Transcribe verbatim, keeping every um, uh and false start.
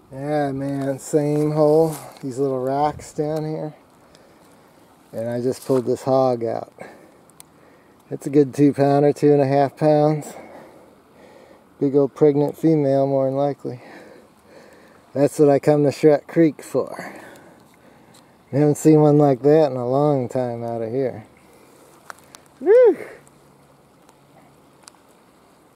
Yeah, man, same hole. These little rocks down here. And I just pulled this hog out. It's a good two pounder, two and a half pounds. Big old pregnant female, more than likely. That's what I come to Shrek Creek for. I haven't seen one like that in a long time out of here. Woo!